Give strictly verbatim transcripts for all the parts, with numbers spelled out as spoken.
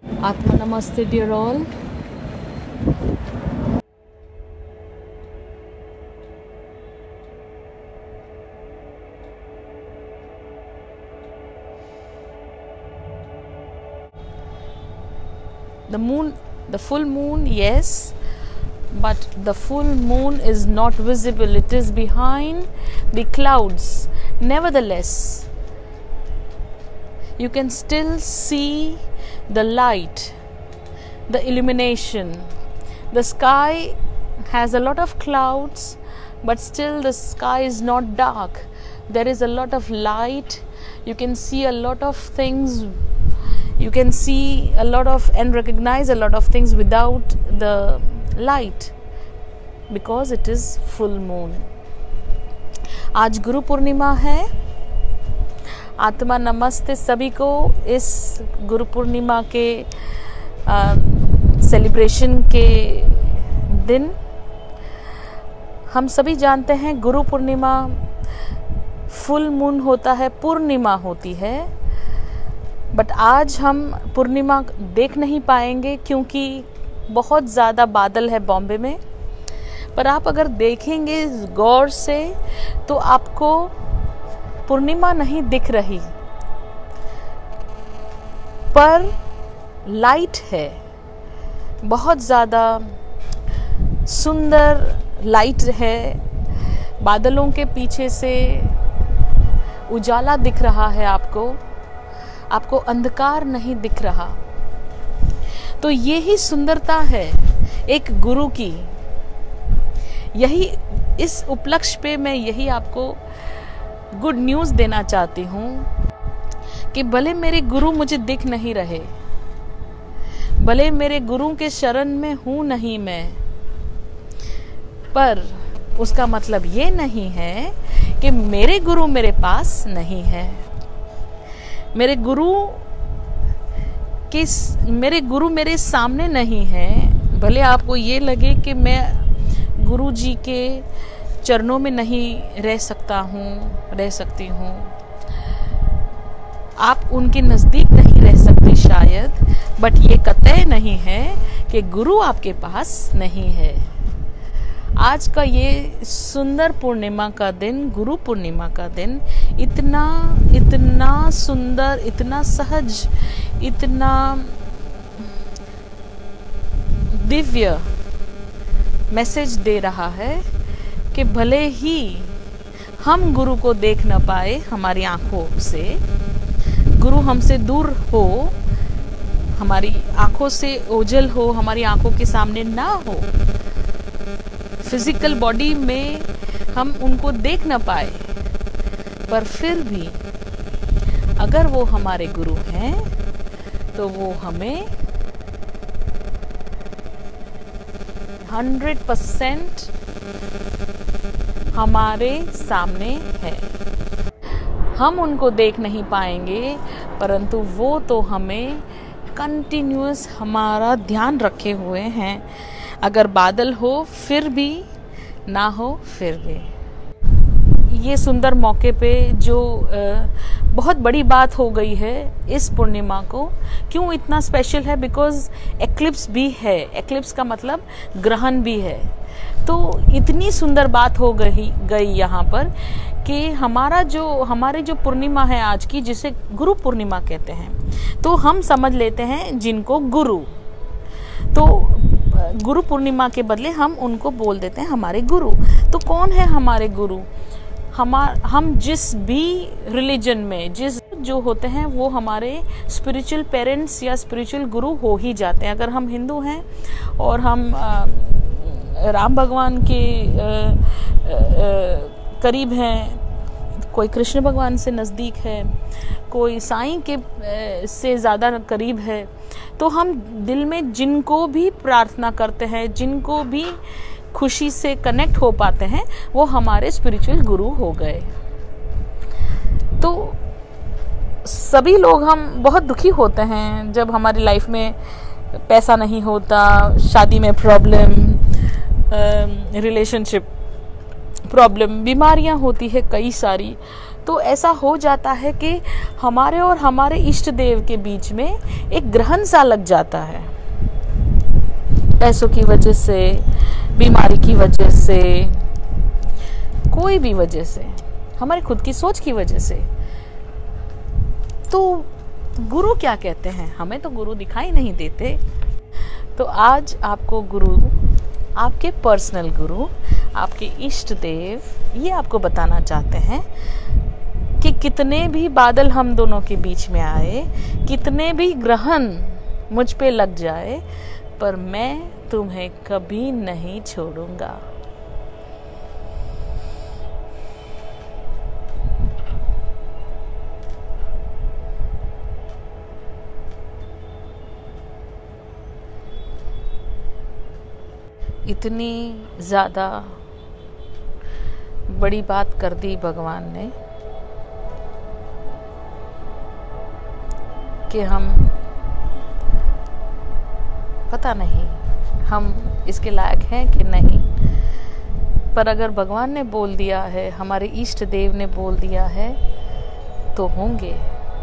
Atma Namaste, dear all. The moon, the full moon, yes, but the full moon is not visible. It is behind the clouds. Nevertheless, you can still see the light, the illumination. The sky has a lot of clouds, but still the sky is not dark. There is a lot of light. You can see a lot of things. You can see a lot of and recognize a lot of things without the light, because it is full moon. आज गुरु पूर्णिमा है. आत्मा नमस्ते सभी को इस गुरु पूर्णिमा के celebration के दिन. हम सभी जानते हैं गुरु पूर्णिमा फुल मून होता है, पूर्णिमा होती है. बट आज हम पूर्णिमा देख नहीं पाएंगे क्योंकि बहुत ज़्यादा बादल है बॉम्बे में. पर आप अगर देखेंगे गौर से तो आपको पूर्णिमा नहीं दिख रही, पर लाइट है. बहुत ज़्यादा सुंदर लाइट है. बादलों के पीछे से उजाला दिख रहा है आपको. आपको अंधकार नहीं दिख रहा. तो यही सुंदरता है एक गुरु की. यही इस उपलक्ष्य पे मैं यही आपको गुड न्यूज़ देना चाहती हूँ कि भले मेरे गुरु मुझे दिख नहीं रहे, भले मेरे गुरु के शरण में हूँ नहीं मैं, पर उसका मतलब ये नहीं है कि मेरे गुरु मेरे पास नहीं है. मेरे गुरु के मेरे गुरु मेरे सामने नहीं है. भले आपको ये लगे कि मैं गुरु जी के चरणों में नहीं रह सकता हूँ, रह सकती हूँ, आप उनके नज़दीक नहीं रह सकते शायद, बट ये कतई नहीं है कि गुरु आपके पास नहीं है. आज का ये सुंदर पूर्णिमा का दिन, गुरु पूर्णिमा का दिन, इतना इतना सुंदर, इतना सहज, इतना दिव्य मैसेज दे रहा है कि भले ही हम गुरु को देख न पाए हमारी आंखों से, गुरु हमसे दूर हो, हमारी आंखों से ओझल हो, हमारी आंखों के सामने ना हो, फिजिकल बॉडी में हम उनको देख न पाए, पर फिर भी अगर वो हमारे गुरु हैं तो वो हमें हंड्रेड परसेंट हमारे सामने है. हम उनको देख नहीं पाएंगे, परंतु वो तो हमें कंटिन्यूअस हमारा ध्यान रखे हुए हैं. अगर बादल हो फिर भी, ना हो फिर भी. ये सुंदर मौके पे जो आ, बहुत बड़ी बात हो गई है इस पूर्णिमा को. क्यों इतना स्पेशल है? बिकॉज एक्लिप्स भी है. एक्लिप्स का मतलब ग्रहण भी है. तो इतनी सुंदर बात हो गई गई यहाँ पर कि हमारा जो हमारे जो पूर्णिमा है आज की, जिसे गुरु पूर्णिमा कहते हैं, तो हम समझ लेते हैं जिनको गुरु. तो गुरु पूर्णिमा के बदले हम उनको बोल देते हैं हमारे गुरु. तो कौन है हमारे गुरु? हमार हम जिस भी रिलीजन में जिस जो होते हैं वो हमारे स्पिरिचुअल पेरेंट्स या स्पिरिचुअल गुरु हो ही जाते हैं. अगर हम हिंदू हैं और हम आ, राम भगवान के आ, आ, करीब हैं, कोई कृष्ण भगवान से नज़दीक है, कोई साईं के आ, से ज़्यादा करीब है, तो हम दिल में जिनको भी प्रार्थना करते हैं, जिनको भी खुशी से कनेक्ट हो पाते हैं, वो हमारे स्पिरिचुअल गुरु हो गए. तो सभी लोग हम बहुत दुखी होते हैं जब हमारी लाइफ में पैसा नहीं होता, शादी में प्रॉब्लम, रिलेशनशिप प्रॉब्लम, बीमारियां होती है कई सारी. तो ऐसा हो जाता है कि हमारे और हमारे इष्ट देव के बीच में एक ग्रहण सा लग जाता है, पैसों की वजह से, बीमारी की वजह से, कोई भी वजह से, हमारी खुद की सोच की वजह से। तो गुरु क्या कहते हैं? हमें तो गुरु दिखाई नहीं देते। तो आज आपको गुरु, आपके पर्सनल गुरु, आपके इष्ट देव ये आपको बताना चाहते हैं कि कितने भी बादल हम दोनों के बीच में आए, कितने भी ग्रहण मुझ पे लग जाए, पर मैं तुम्हें कभी नहीं छोड़ूंगा। इतनी ज़्यादा बड़ी बात कर दी भगवान ने कि हम, पता नहीं हम इसके लायक हैं कि नहीं, पर अगर भगवान ने बोल दिया है, हमारे इष्ट देव ने बोल दिया है, तो होंगे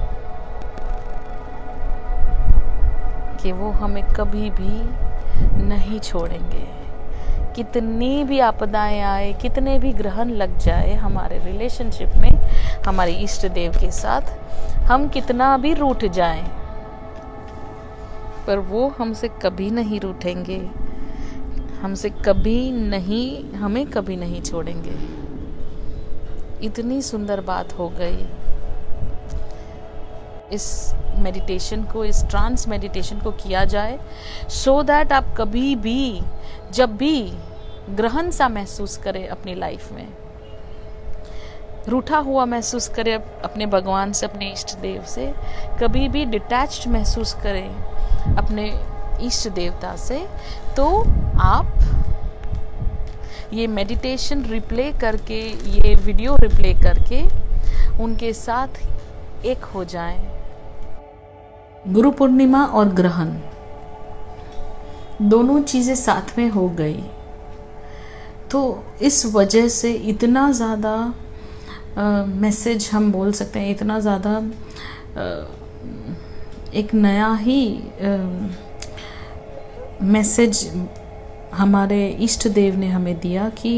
कि वो हमें कभी भी नहीं छोड़ेंगे। कितनी भी आपदाएं आए, कितने भी ग्रहण लग जाए हमारे रिलेशनशिप में हमारे इष्ट देव के साथ, हम कितना भी रूठ जाएं, पर वो हमसे कभी नहीं रूठेंगे, हमसे कभी नहीं, हमें कभी नहीं छोड़ेंगे। इतनी सुंदर बात हो गई। इस मेडिटेशन को, इस ट्रांस मेडिटेशन को किया जाए सो दैट आप कभी भी, जब भी ग्रहण सा महसूस करें अपनी लाइफ में, रूठा हुआ महसूस करें अपने भगवान से, अपने इष्ट देव से, कभी भी डिटैच्ड महसूस करें अपने इष्ट देवता से, तो आप ये मेडिटेशन रिप्ले करके, ये वीडियो रिप्ले करके उनके साथ एक हो जाएं। गुरु पूर्णिमा और ग्रहण दोनों चीज़ें साथ में हो गई, तो इस वजह से इतना ज़्यादा मैसेज हम बोल सकते हैं, इतना ज़्यादा एक नया ही मैसेज हमारे इष्ट देव ने हमें दिया कि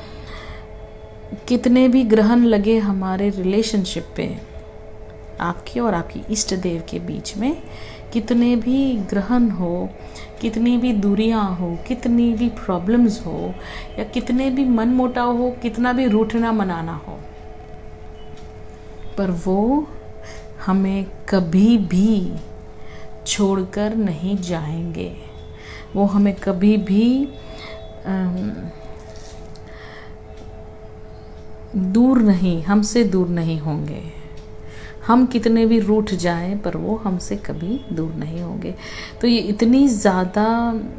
कितने भी ग्रहण लगे हमारे रिलेशनशिप पे, आपके और आपकी इष्ट देव के बीच में, कितने भी ग्रहण हो, कितनी भी दूरियां हो, कितनी भी प्रॉब्लम्स हो, या कितने भी मन मोटाव हो, कितना भी रूठना मनाना हो, पर वो हमें कभी भी छोड़कर नहीं जाएंगे। वो हमें कभी भी दूर नहीं, हमसे दूर नहीं होंगे। हम कितने भी रूठ जाएं, पर वो हमसे कभी दूर नहीं होंगे। तो ये इतनी ज़्यादा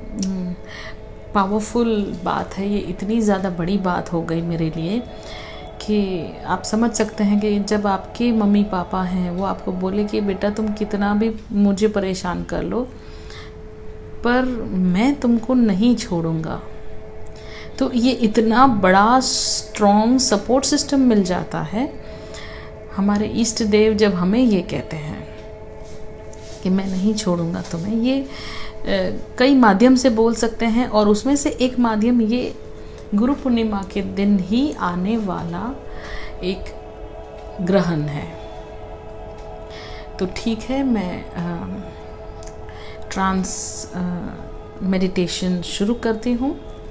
पावरफुल बात है, ये इतनी ज़्यादा बड़ी बात हो गई मेरे लिए कि आप समझ सकते हैं कि जब आपके मम्मी पापा हैं, वो आपको बोले कि बेटा तुम कितना भी मुझे परेशान कर लो, पर मैं तुमको नहीं छोड़ूंगा, तो ये इतना बड़ा स्ट्रॉन्ग सपोर्ट सिस्टम मिल जाता है। हमारे इष्ट देव जब हमें ये कहते हैं कि मैं नहीं छोड़ूंगा तुम्हें, ये ए, कई माध्यम से बोल सकते हैं, और उसमें से एक माध्यम ये गुरु पूर्णिमा के दिन ही आने वाला एक ग्रहण है। तो ठीक है, मैं आ, ट्रांस मेडिटेशन शुरू करती हूँ।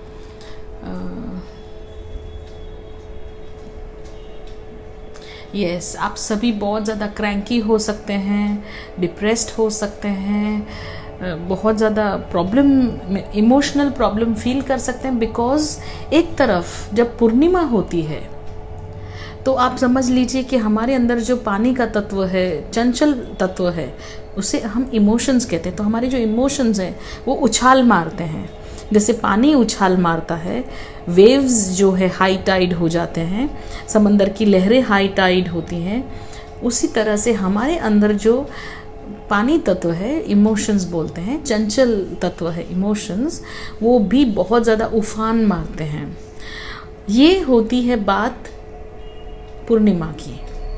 यस yes, आप सभी बहुत ज़्यादा क्रैंकी हो सकते हैं, डिप्रेस्ड हो सकते हैं, बहुत ज़्यादा प्रॉब्लम, इमोशनल प्रॉब्लम फील कर सकते हैं, बिकॉज एक तरफ जब पूर्णिमा होती है तो आप समझ लीजिए कि हमारे अंदर जो पानी का तत्व है, चंचल तत्व है, उसे हम इमोशंस कहते हैं। तो हमारे जो इमोशंस हैं वो उछाल मारते हैं, जैसे पानी उछाल मारता है, वेव्स जो है हाई टाइड हो जाते हैं, समंदर की लहरें हाई टाइड होती हैं, उसी तरह से हमारे अंदर जो पानी तत्व है, इमोशंस बोलते हैं, चंचल तत्व है इमोशंस, वो भी बहुत ज़्यादा उफान मारते हैं। ये होती है बात पूर्णिमा की।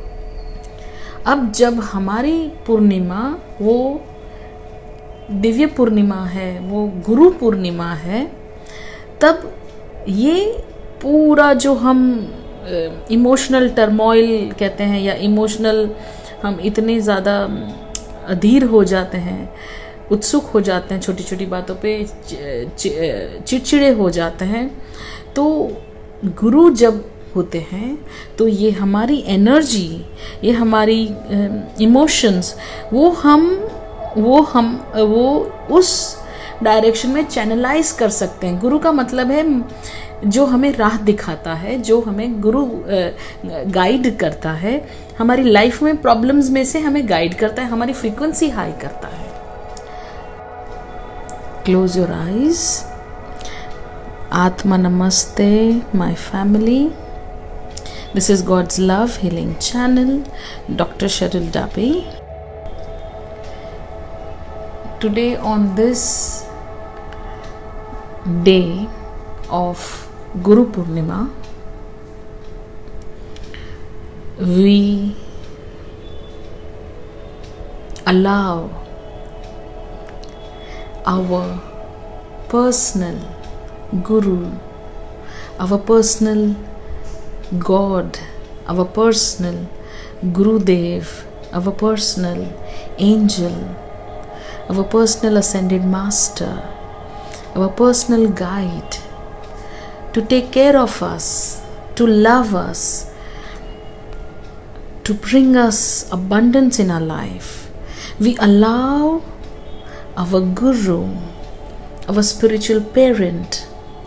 अब जब हमारी पूर्णिमा वो दिव्य पूर्णिमा है, वो गुरु पूर्णिमा है, तब ये पूरा जो हम इमोशनल टर्मोइल कहते हैं या इमोशनल हम इतने ज़्यादा अधीर हो जाते हैं, उत्सुक हो जाते हैं, छोटी छोटी बातों पे चिड़चिड़े हो जाते हैं, तो गुरु जब होते हैं तो ये हमारी एनर्जी, ये हमारी इमोशंस वो हम वो हम वो उस डायरेक्शन में चैनलाइज कर सकते हैं। गुरु का मतलब है जो हमें राह दिखाता है, जो हमें गुरु गाइड करता है, हमारी लाइफ में प्रॉब्लम्स में से हमें गाइड करता है, हमारी फ्रीक्वेंसी हाई करता है। Close your eyes. आत्मा नमस्ते my family, this is God's love healing channel, doctor शरील डाबे। Today on this day of Guru Purnima, we allow our personal Guru, our personal God, our personal Gurudev, our personal angel, our personal ascended master, our personal guide, to take care of us, to love us, to bring us abundance in our life. We allow our Guru, our spiritual parent,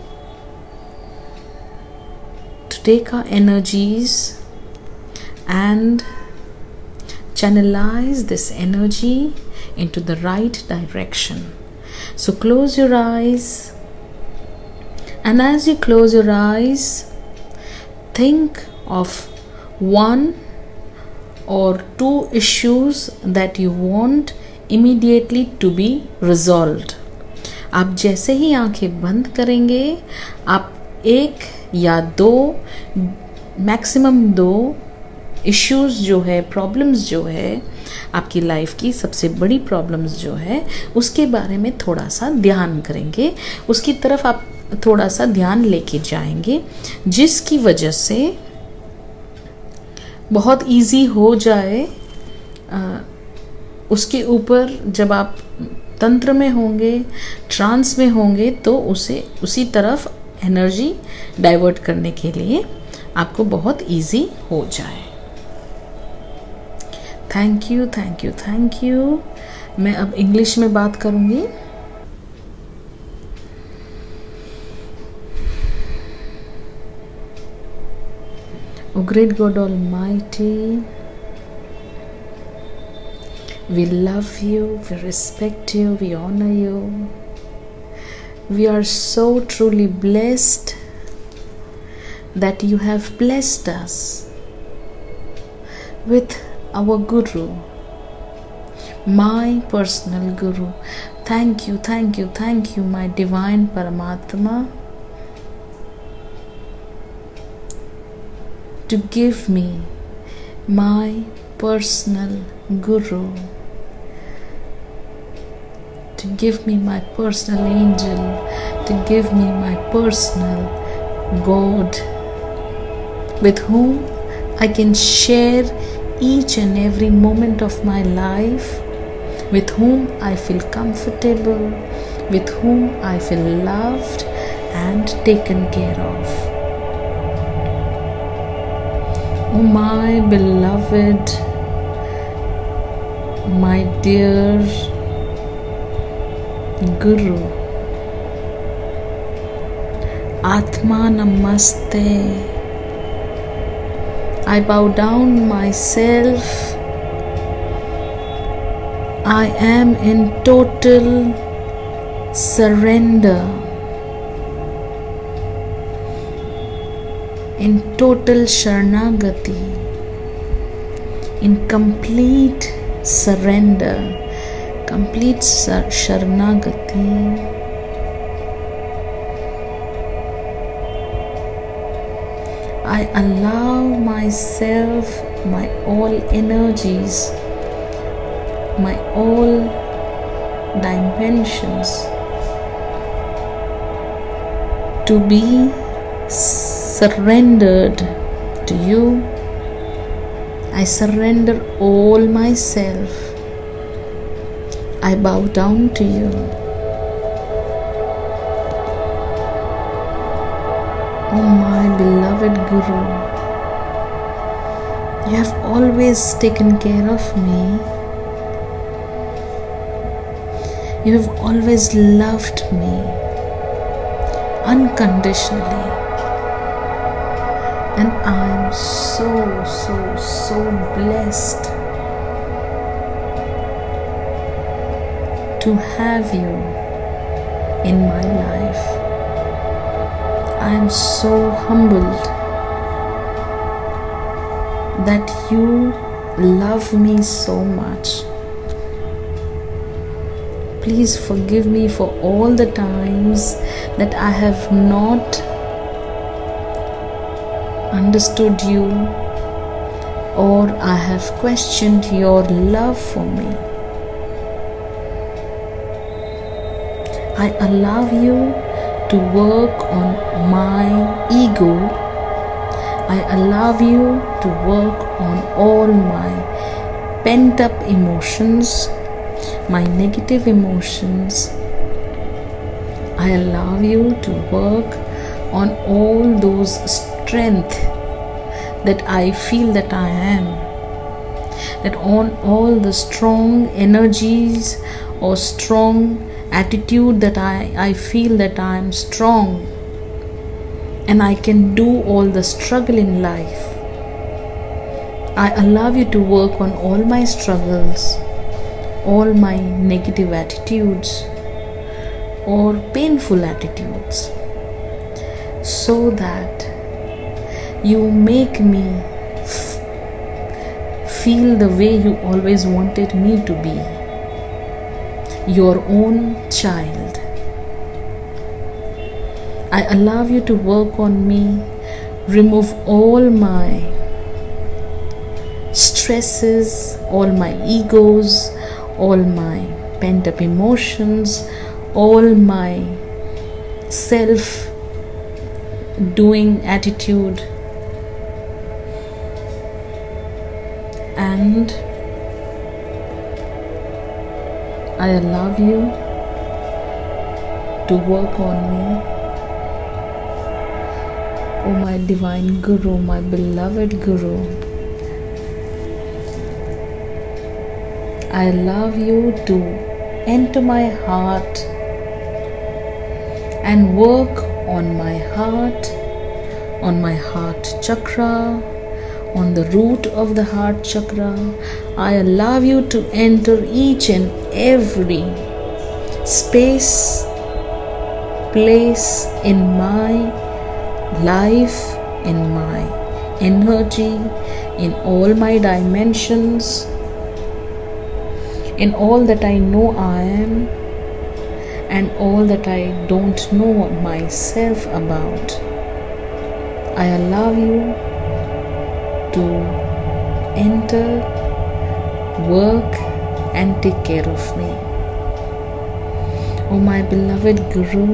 to take our energies and channelize this energy into the right direction. So close your eyes, and as you close your eyes, think of one or two issues that you want immediately to be resolved. आप जैसे ही आंखें बंद करेंगे, आप एक या दो, maximum दो इश्यूज जो है, प्रॉब्लम्स जो है, आपकी लाइफ की सबसे बड़ी प्रॉब्लम्स जो है, उसके बारे में थोड़ा सा ध्यान करेंगे, उसकी तरफ आप थोड़ा सा ध्यान लेके जाएंगे, जिसकी वजह से बहुत इजी हो जाए आ, उसके ऊपर जब आप तंत्र में होंगे, ट्रांस में होंगे, तो उसे उसी तरफ एनर्जी डाइवर्ट करने के लिए आपको बहुत इजी हो जाए। Thank you, thank you, thank you. मैं अब इंग्लिश में बात करूंगी। O great God Almighty, we love you, we respect you, we honor you. We are so truly blessed that you have blessed us with our Guru, my personal Guru. Thank you, thank you, thank you, my divine Paramatma, to give me my personal Guru, to give me my personal angel, to give me my personal God, with whom I can share each and every moment of my life, with whom I feel comfortable, with whom I feel loved and taken care of. Oh my beloved, my dear Guru, Atma Namaste. I bow down myself. I am in total surrender, in total Sharanagati, in complete surrender, complete Sharanagati. I allow myself my all energies, my all dimensions to be surrendered to you. I surrender all myself. I bow down to you. Oh my beloved Guru, you have always taken care of me. You have always loved me unconditionally. And I am so, so, so blessed to have you in my life. I am so humbled that you love me so much. Please forgive me for all the times that I have not understood you, or I have questioned your love for me. I allow you to work on my ego. I allow you to work on all my pent up emotions, my negative emotions. I allow you to work on all those strength that I feel that I am, that on all the strong energies or strong attitude that I, I feel that I am strong and I can do all the struggle in life. I allow you to work on all my struggles, all my negative attitudes or painful attitudes, so that you make me f- feel the way you always wanted me to be, your own child. I allow you to work on me, remove all my stresses, all my egos, all my pent up emotions, all my self doing attitude, and I allow you to work on me. Oh my divine Guru, my beloved Guru, I allow you to enter my heart and work on my heart, on my heart chakra, on the root of the heart chakra. I allow you to enter each and every space, place in my life, in my energy, in all my dimensions, in all that I know I am and all that I don't know myself about. I allow you to enter, work and take care of me. Oh my beloved Guru,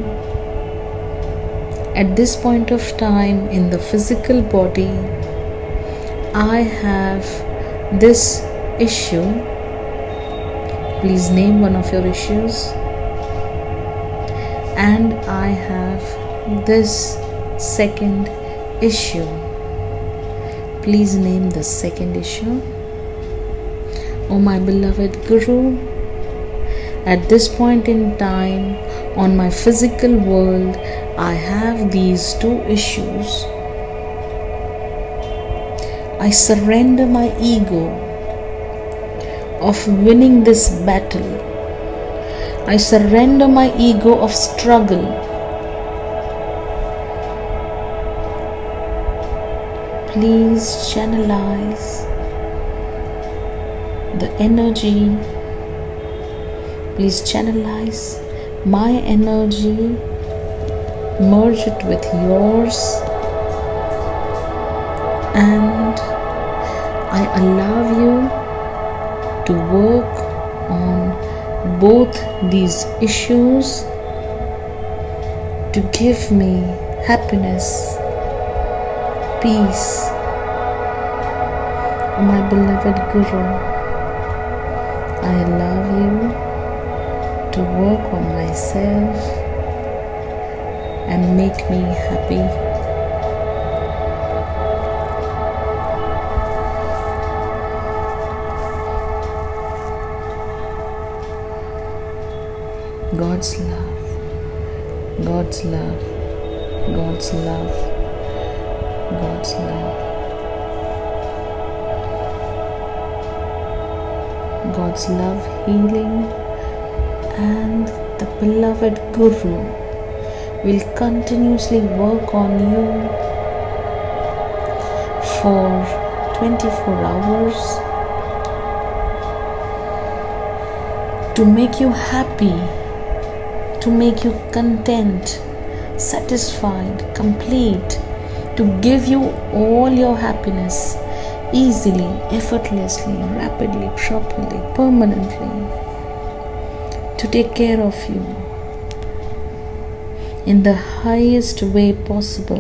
at this point of time in the physical body, I have this issue. Please name one of your issues. And I have this second issue. Please name the second issue. Oh my beloved Guru, at this point in time on my physical world, I have these two issues. I surrender my ego of winning this battle. I surrender my ego of struggle. Please channelize the energy. Please channelize my energy, merge it with yours, and I allow you to work on both these issues to give me happiness, peace. My beloved Guru, I allow you to work on myself and make me happy. God's love, God's love, God's love, God's love. God's love, healing, and the beloved Guru will continuously work on you for twenty-four hours to make you happy, to make you content, satisfied, complete, to give you all your happiness easily, effortlessly, rapidly, properly, permanently, to take care of you in the highest way possible.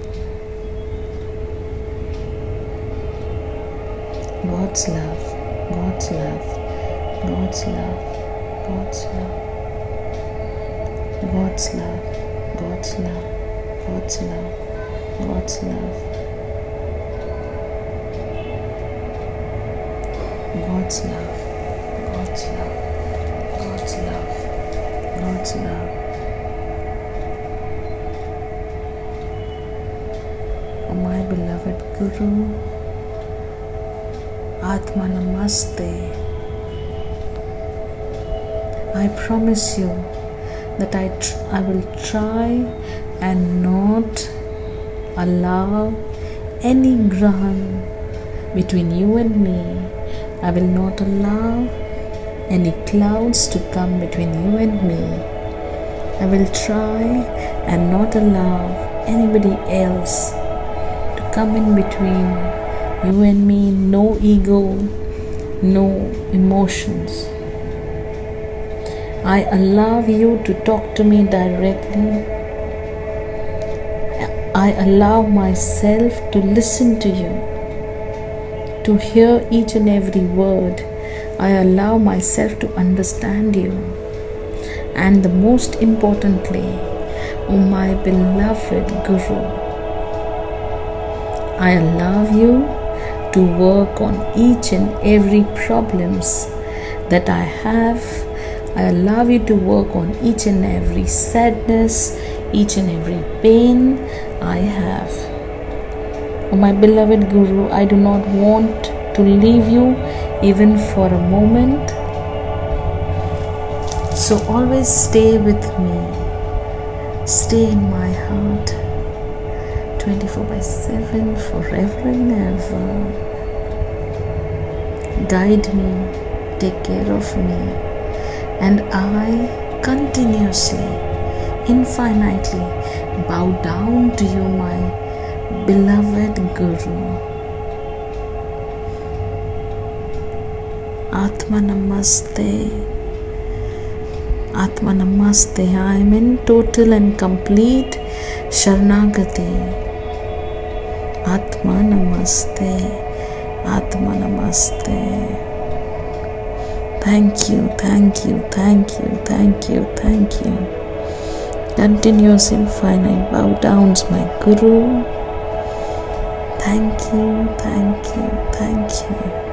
God's love, God's love, God's love, God's love, God's love, God's love, God's love, God's love, God's love, God's love, God's love, God's love. Oh, my beloved Guru, Atma Namaste. I promise you that I, tr I will try and not allow any grahan between you and me. I will not allow any clouds to come between you and me. I will try and not allow anybody else to come in between you and me. No ego, no emotions. I allow you to talk to me directly. I allow myself to listen to you, to hear each and every word. I allow myself to understand you. And the most importantly, oh my beloved Guru, I allow you to work on each and every problems that I have. I allow you to work on each and every sadness, each and every pain I have. Oh my beloved Guru, I do not want to leave you even for a moment. So always stay with me. Stay in my heart twenty-four by seven, forever and ever. Guide me, take care of me, and I continuously, infinitely bow down to you, my beloved Guru. Atma Namaste. Atma Namaste. I am in total and complete Sharanagati. Atma Namaste. Atma Namaste. Thank you, thank you, thank you, thank you, thank you. Continuous infinite bow downs, my Guru. Thank you, thank you, thank you.